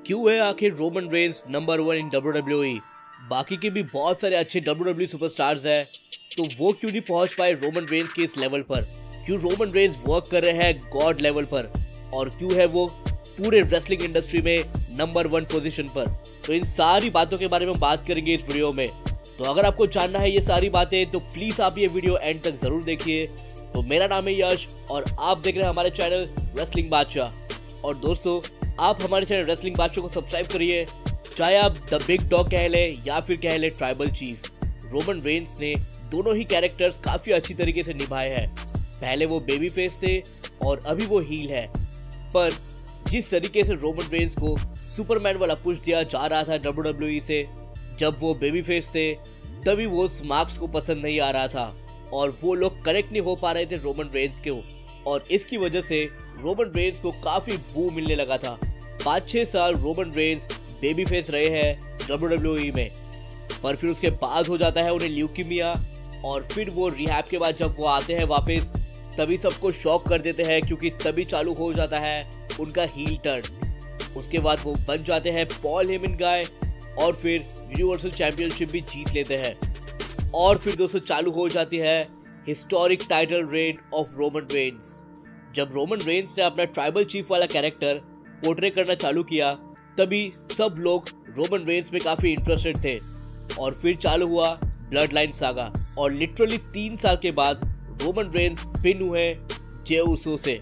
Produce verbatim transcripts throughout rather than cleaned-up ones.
क्यों है आखिर Roman Reigns number one in W W E? बाकी के भी बहुत सारे अच्छे डब्ल्यू डब्ल्यू ई सुपरस्टार्स हैं, तो वो क्यों नहीं पहुंच पाए रोमन रेंस के इस लेवल पर? क्यों रोमन रेंस वर्क कर रहे हैं गॉड लेवल पर, और क्यों है वो पूरे रेसलिंग इंडस्ट्री में नंबर वन पोजीशन पर? तो इन सारी बातों के बारे में बात करेंगे इस वीडियो में। तो अगर आपको जानना है ये सारी बातें तो प्लीज आप ये वीडियो एंड तक जरूर देखिए। तो मेरा नाम है यश और आप देख रहे हैं हमारे चैनल रेसलिंग बादशाह। और दोस्तों, आप हमारे चैनल रेसलिंग बादशाह को सब्सक्राइब करिए, चाहे आप द बिग डॉग कह ले या फिर कह ले ट्राइबल चीफ। रोमन रेंस ने दोनों ही कैरेक्टर्स काफी अच्छी तरीके से निभाए हैं। पहले वो बेबी फेस थे और अभी वो हील है। पर जिस तरीके से रोमन रेंस को सुपरमैन वाला पुश दिया जा रहा था डब्ल्यू डब्ल्यू ई से, जब वो बेबी फेस थे तभी वो मार्क्स को पसंद नहीं आ रहा था और वो लोग कनेक्ट नहीं हो पा रहे थे रोमन रेंस को, और इसकी वजह से रोमन रेंस को काफी बू मिलने लगा था। पाँच छह साल रोमन रेंस बेबी फेस रहे हैं डब्ल्यू डब्ल्यू ई में, पर फिर उसके बाद हो जाता है उन्हें ल्यूकीमिया, और फिर वो रिहैब के बाद जब वो आते हैं वापस तभी सबको शॉक कर देते हैं, क्योंकि तभी चालू हो जाता है उनका हील टर्न। उसके बाद वो बन जाते हैं पॉल हेमन गाय और फिर यूनिवर्सल चैंपियनशिप भी जीत लेते हैं। और फिर दोस्तों चालू हो जाती है historic title reign of Roman Reigns. जब रोमन रेंस ने अपना ट्राइबल चीफ वाला कैरेक्टर पोर्ट्रे करना चालू किया तभी सब लोग रोमन रेंस में काफी इंटरेस्टेड थे, और फिर चालू हुआ ब्लड लाइन सागा, और लिटरली तीन साल के बाद रोमन रेंस पिन हुए जे उसो से।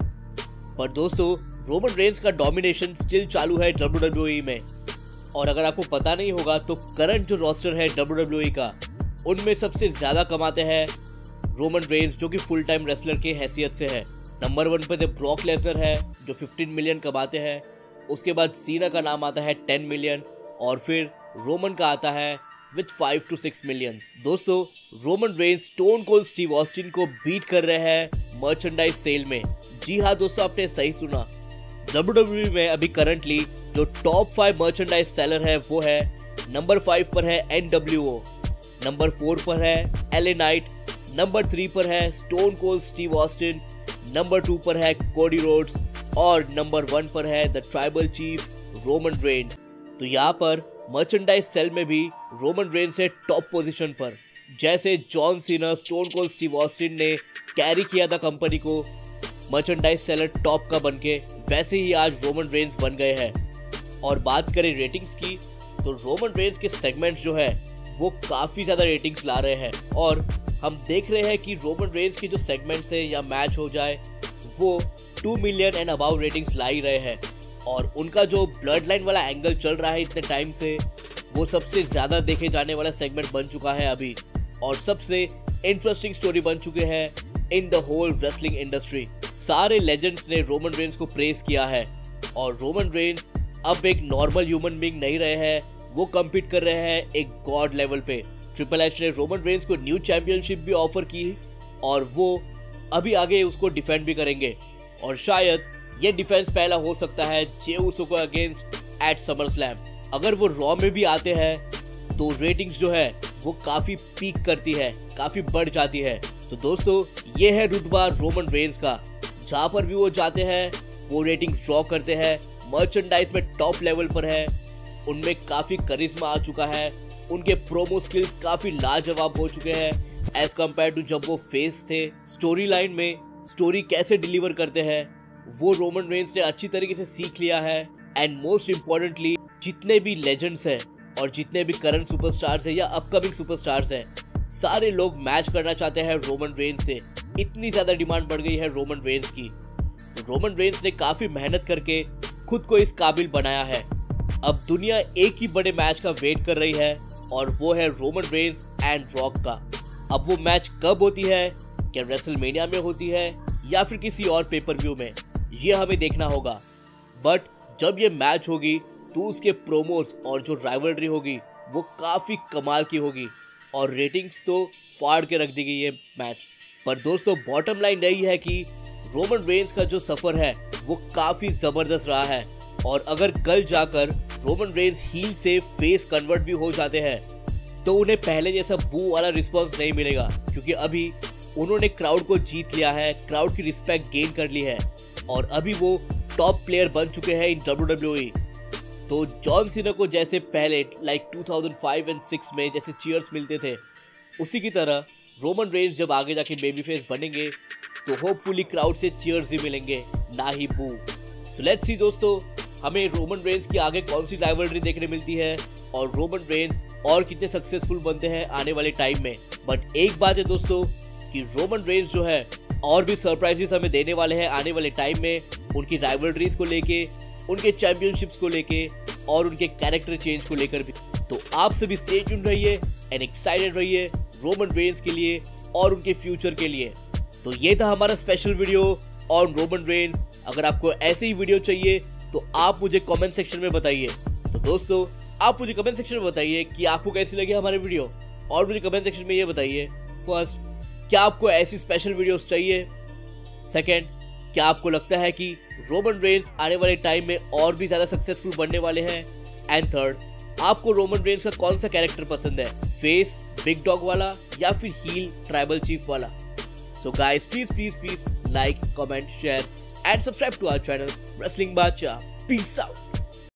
पर दोस्तों, रोमन रेंस का डोमिनेशन स्टिल चालू है डब्ल्यू डब्ल्यू ई में। और अगर आपको पता नहीं होगा तो करंट जो रोस्टर है डब्ल्यू डब्ल्यू ई का, उनमें सबसे ज्यादा कमाते हैं रोमन रेंस, जो कि फुल टाइम रेसलर की हैसियत से है। नंबर वन पे तो ब्रॉक लेसनर है जो पंद्रह मिलियन कमाते हैं। उसके बाद सीना का नाम आता है दस मिलियन, और फिर रोमन का आता है with five two six million. दोस्तों, Roman Reigns Stone Cold Steve Austin को बीट कर रहे हैं मर्चेंडाइज सेल में। जी हाँ दोस्तों, आपने सही सुना। डब्ल्यू डब्ल्यू ई में अभी करंटली जो टॉप फाइव मर्चेंडाइज सेलर है वो है, नंबर फाइव पर है N W O, number four पर है L A Knight, number three पर है Stone Cold Steve Austin, number two पर है कोडी रोड्स, और नंबर वन पर है the tribal chief Roman Reigns. तो यहाँ पर मर्चेंडाइज सेल में भी रोमन रेंस है टॉप पोजीशन पर। जैसे John Cena, Stone Cold Steve Austin ने कैरी किया था कंपनी को मर्चेंडाइज सेलर टॉप का बनके, वैसे ही आज रोमन रेंस बन गए हैं। और बात करें रेटिंग्स की, तो रोमन रेंस के सेगमेंट्स जो है वो काफ़ी ज़्यादा रेटिंग्स ला रहे हैं, और हम देख रहे हैं कि रोमन रेंस के जो सेगमेंट्स है या मैच हो जाए वो two million and above ratings ला ही रहे हैं। और उनका जो ब्लड लाइन वाला एंगल चल रहा है इतने टाइम से, वो सबसे ज़्यादा देखे जाने वाला सेगमेंट बन चुका है अभी, और सबसे इंटरेस्टिंग स्टोरी बन चुके हैं in the whole wrestling industry. सारे लेजेंड्स ने रोमन रेंस को प्रेस किया है, और रोमन रेंस अब एक नॉर्मल ह्यूमन बीइंग नहीं रहे हैं, वो कम्पीट कर रहे हैं एक गॉड लेवल पे। ट्रिपल एच ने रोमन रेंस को न्यू चैंपियनशिप भी ऑफर की, और वो अभी आगे उसको डिफेंड भी करेंगे, और शायद ये डिफेंस पहला हो सकता है जे उसो को अगेंस्ट एट समर स्लैम। अगर वो रॉ में भी आते हैं तो रेटिंग्स जो है वो काफी पीक करती है, काफी बढ़ जाती है। तो दोस्तों, ये है रुतबा रोमन रेंस का, जहाँ पर भी वो जाते हैं वो रेटिंग्स ड्रॉ करते हैं, मर्चेंडाइज में टॉप लेवल पर है, उनमें काफी करिश्मा आ चुका है, उनके प्रोमो स्किल्स काफी लाजवाब हो चुके हैं एज कम्पेयर टू जब वो फेस थे। स्टोरी लाइन में स्टोरी कैसे डिलीवर करते हैं वो रोमन रेंस ने अच्छी तरीके से सीख लिया है। एंड मोस्ट इम्पोर्टेंटली, जितने भी लेजेंड्स हैं और जितने भी करंट सुपरस्टार्स हैं या अपकमिंग सुपरस्टार्स हैं, सारे लोग मैच करना चाहते हैं रोमन रेंस से। इतनी ज्यादा डिमांड बढ़ गई है रोमन रेंस की। तो रोमन रेंस ने काफी मेहनत करके खुद को इस काबिल बनाया है। अब दुनिया एक ही बड़े मैच का वेट कर रही है, और वो है रोमन रेंस एंड रॉक का। अब वो मैच कब होती है, क्या रेसलमेनिया में होती है या फिर किसी और पेपर व्यू में, ये हमें देखना होगा। बट जब ये मैच होगी तो उसके प्रोमोस और जो राइवलरी होगी वो काफ़ी कमाल की होगी, और रेटिंग्स तो फाड़ के रख देगी ये मैच। पर दोस्तों, बॉटम लाइन यही है कि रोमन रेंस का जो सफ़र है वो काफ़ी ज़बरदस्त रहा है, और अगर कल जाकर रोमन रेंस हील से फेस कन्वर्ट भी हो जाते हैं तो उन्हें पहले जैसा बू वाला रिस्पॉन्स नहीं मिलेगा, क्योंकि अभी उन्होंने क्राउड को जीत लिया है, क्राउड की रिस्पेक्ट गेन कर ली है, और अभी वो टॉप प्लेयर बन चुके हैं इन डब्ल्यू डब्ल्यू ई। तो जॉन सीना को जैसे पहले like two thousand five and six में जैसे चीयर्स मिलते थे, उसी की तरह रोमन रेंज जब आगे जाके बेबी फेस बनेंगे तो होपफुली क्राउड से चीयर्स ही मिलेंगे, ना ही बू। सो लेट्स सी दोस्तों, हमें रोमन रेंज की आगे कौन सी राइवलरी देखने मिलती है और रोमन रेंज और कितने सक्सेसफुल बनते हैं आने वाले टाइम में। बट एक बात है दोस्तों कि रोमन रेंज जो है और भी सरप्राइजेस हमें देने वाले हैं आने वाले टाइम में, उनकी राइवलरीज को लेके, उनके चैंपियनशिप्स को लेके और उनके कैरेक्टर चेंज को लेकर भी। तो आप सभी स्टे ट्यून्ड रहिए एंड एक्साइटेड रहिए रोमन रेंज के लिए और उनके फ्यूचर के लिए। तो ये था हमारा special video on Roman Reigns. अगर आपको ऐसे ही वीडियो चाहिए तो आप मुझे कमेंट सेक्शन में बताइए। तो दोस्तों, आप मुझे कमेंट सेक्शन में बताइए कि आपको कैसी लगी हमारे वीडियो, और मुझे कमेंट सेक्शन में ये बताइए फर्स्ट, क्या आपको ऐसी स्पेशल वीडियोस चाहिए? सेकंड, क्या आपको लगता है कि रोमन रेंज आने वाले टाइम में और भी ज़्यादा सक्सेसफुल बनने वाले हैं? एंड थर्ड, आपको रोमन रेंज का कौन सा कैरेक्टर पसंद है, फेस बिग डॉग वाला या फिर हील ट्राइबल चीफ वाला? So guys, please please please like, comment, share and subscribe to our channel wrestling Badshah. Peace out.